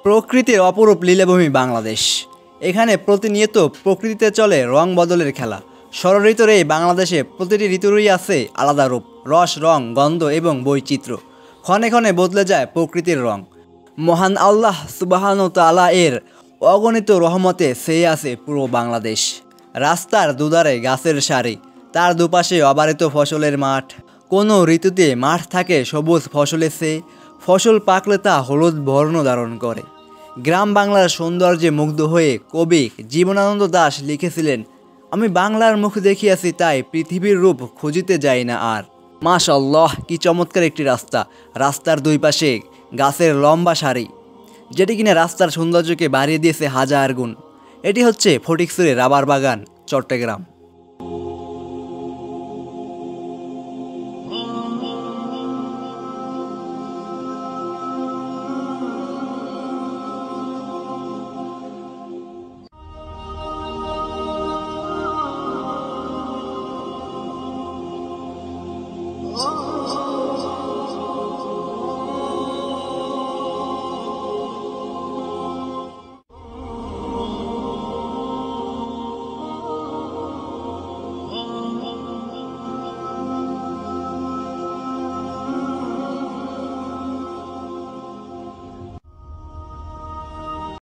প্রকৃতির অপরূপ লীলাভূমি বাংলাদেশ। এখানে প্রতিনিয়ত প্রকৃতিতে চলে রং বদলের খেলা। ষড়ঋতুর এই বাংলাদেশে প্রতিটি ঋতুরই আছে আলাদা রূপ, রস, রং, গন্ধ এবং বৈচিত্র্য। ক্ষণে ক্ষণে বদলে যায় প্রকৃতির রং। মহান আল্লাহ সুবহানাহু ওয়া তাআলা এর অগণিত রহমতে ছেয়ে আছে পুরো বাংলাদেশ। রাস্তার দুধারে গাছের সারি, তার দুপাশে অবারিত ফসলের মাঠ। কোনো ঋতুতে মাঠ থাকে সবুজ ফসলে ছেয়ে, ফসল পাকলে তা হলুদ বর্ণ ধারণ করে। গ্রাম বাংলার সৌন্দর্যে মুগ্ধ হয়ে কবি জীবনানন্দ দাশ লিখেছিলেন, আমি বাংলার মুখ দেখিয়াছি তাই পৃথিবীর রূপ খুঁজিতে যাই না আর। মাশাআল্লাহ, কি চমৎকার একটি রাস্তা! রাস্তার দুই পাশে গাছের লম্বা সারি, যেটি কিনা রাস্তার সৌন্দর্যকে বাড়িয়ে দিয়েছে হাজার গুণ। এটি হচ্ছে ফটিকছড়ি রাবার বাগান, চট্টগ্রাম।